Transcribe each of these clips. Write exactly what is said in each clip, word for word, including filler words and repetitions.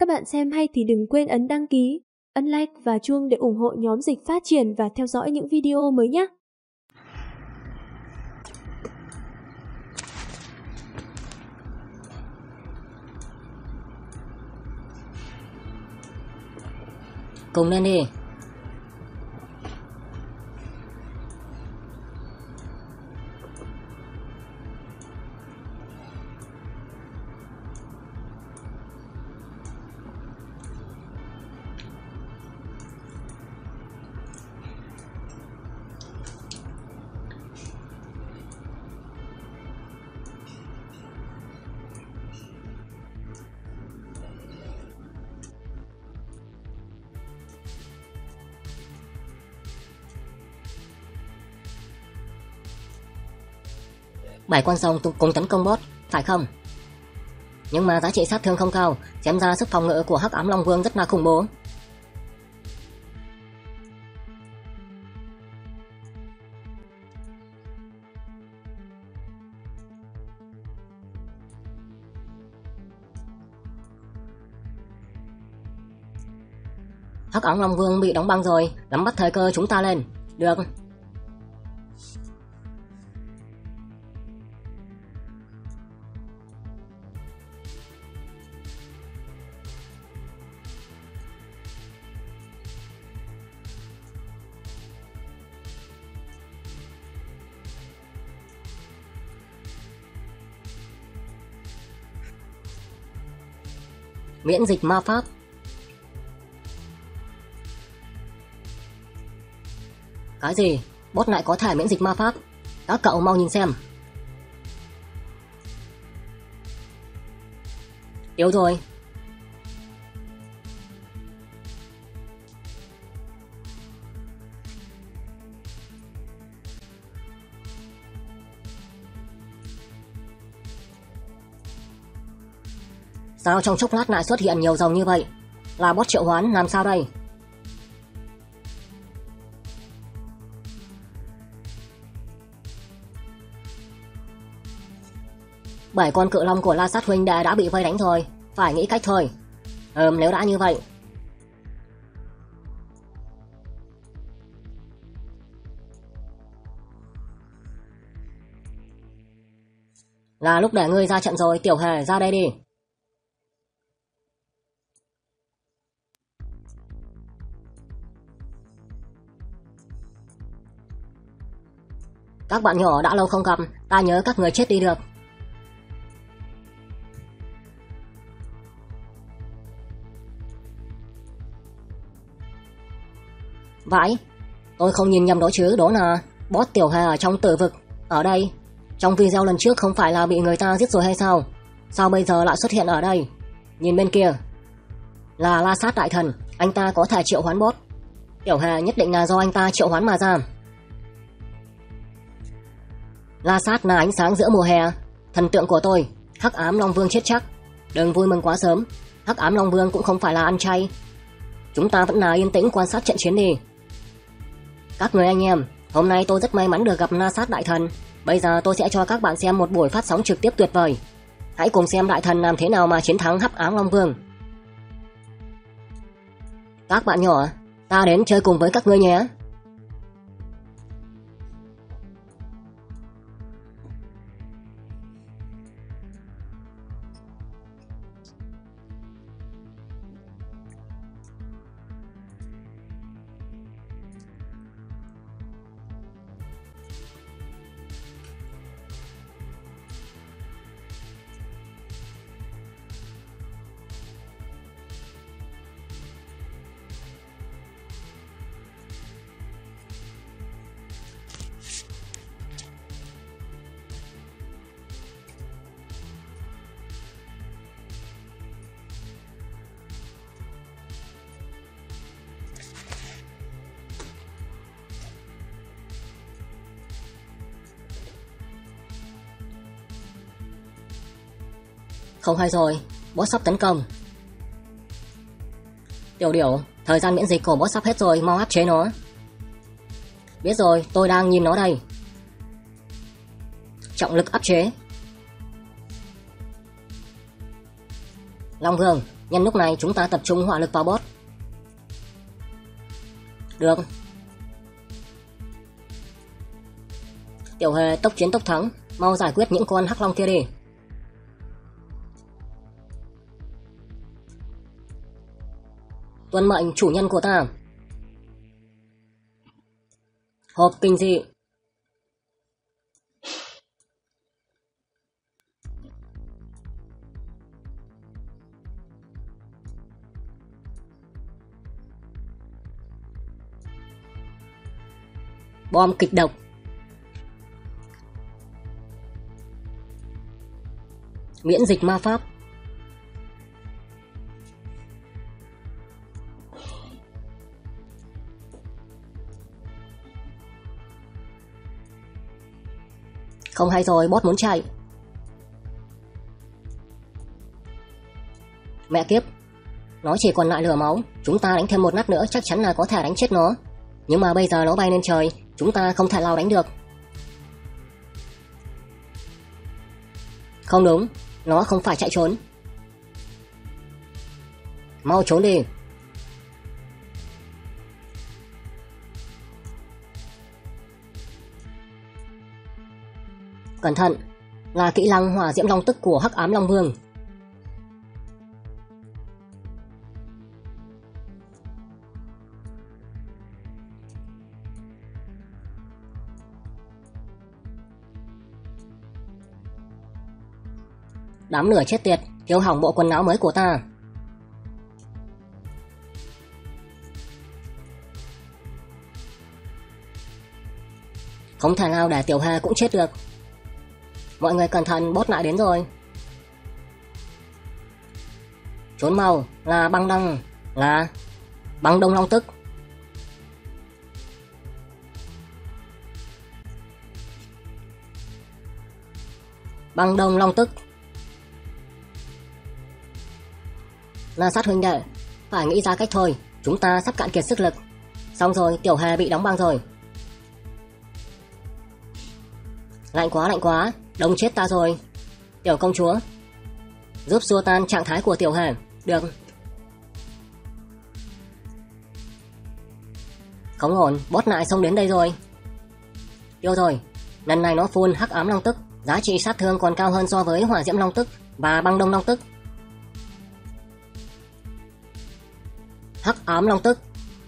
Các bạn xem hay thì đừng quên ấn đăng ký, ấn like và chuông để ủng hộ nhóm Dịch Phát Triển và theo dõi những video mới nhé. Cùng lên đi. Bảy con rồng cùng tấn công boss, phải không? Nhưng mà giá trị sát thương không cao, xem ra sức phòng ngự của Hắc Ám Long Vương rất là khủng bố. Hắc Ám Long Vương bị đóng băng rồi, nắm bắt thời cơ chúng ta lên. Được. Miễn dịch ma pháp. Cái gì? Boss lại có thể miễn dịch ma pháp? Các cậu mau nhìn xem. Yếu rồi. Sao trong chốc lát lại xuất hiện nhiều rồng như vậy? Là boss triệu hoán làm sao đây? Bảy con cự long của La Sát huynh đệ đã bị vây đánh rồi, phải nghĩ cách thôi. Ừm, nếu đã như vậy. Là lúc để ngươi ra trận rồi, Tiểu Hề, ra đây đi. Các bạn nhỏ đã lâu không gặp, ta nhớ các người chết đi được. Vãi, tôi không nhìn nhầm đó chứ, đó là boss Tiểu Hề ở trong tử vực. Ở đây, trong video lần trước không phải là bị người ta giết rồi hay sao? Sao bây giờ lại xuất hiện ở đây? Nhìn bên kia, là La Sát đại thần, anh ta có thể triệu hoán boss. Tiểu Hề nhất định là do anh ta triệu hoán mà ra. La Sát là ánh sáng giữa mùa hè, thần tượng của tôi. Hắc Ám Long Vương chết chắc. Đừng vui mừng quá sớm, Hắc Ám Long Vương cũng không phải là ăn chay. Chúng ta vẫn là yên tĩnh quan sát trận chiến đi. Các người anh em, hôm nay tôi rất may mắn được gặp La Sát đại thần. Bây giờ tôi sẽ cho các bạn xem một buổi phát sóng trực tiếp tuyệt vời. Hãy cùng xem đại thần làm thế nào mà chiến thắng Hắc Ám Long Vương. Các bạn nhỏ, ta đến chơi cùng với các ngươi nhé. Không hay rồi, boss sắp tấn công. Tiểu Điểu, thời gian miễn dịch của boss sắp hết rồi, mau áp chế nó. Biết rồi, tôi đang nhìn nó đây. Trọng lực áp chế. Long Vương, Nhân lúc này chúng ta tập trung hỏa lực vào boss. Được. Tiểu Hề tốc chiến tốc thắng, mau giải quyết những con hắc long kia đi. Tuân mệnh chủ nhân của ta. Hộp kinh dị. Bom kịch độc. Miễn dịch ma pháp. Không hay rồi, boss muốn chạy. Mẹ kiếp, nó chỉ còn lại lửa máu. Chúng ta đánh thêm một nát nữa chắc chắn là có thể đánh chết nó. Nhưng mà bây giờ nó bay lên trời, chúng ta không thể nào đánh được. Không đúng, nó không phải chạy trốn. Mau trốn đi. Cẩn thận, là kỹ năng hỏa diễm long tức của Hắc Ám Long Vương. Đám lửa chết tiệt, thiêu hỏng bộ quần áo mới của ta. Không thể nào để Tiểu Hề cũng chết được. Mọi người cẩn thận, boss lại đến rồi. Trốn mau, là băng đăng, là băng đông long tức. Băng đông long tức. La Sát huynh đệ, phải nghĩ ra cách thôi, chúng ta sắp cạn kiệt sức lực. Xong rồi, Tiểu Hề bị đóng băng rồi. Lạnh quá lạnh quá, đông chết ta rồi. Tiểu công chúa, giúp xua tan trạng thái của Tiểu Hề. Được. Không ổn, boss lại xông đến đây rồi. Tiêu rồi, lần này nó phun Hắc Ám Long Tức, giá trị sát thương còn cao hơn so với Hỏa Diễm Long Tức và Băng Đông Long Tức. Hắc Ám Long Tức.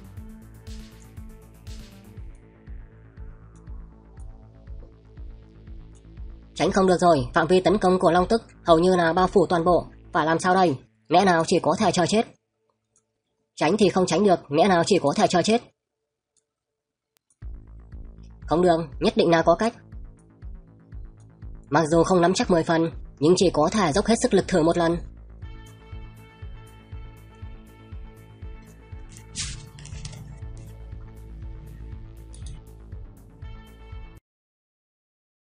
Tránh không được rồi, phạm vi tấn công của Long Tức hầu như là bao phủ toàn bộ. Phải làm sao đây? Lẽ nào chỉ có thể chờ chết? Tránh thì không tránh được, lẽ nào chỉ có thể chờ chết? Không được, nhất định là có cách. Mặc dù không nắm chắc mười phần, nhưng chỉ có thể dốc hết sức lực thử một lần.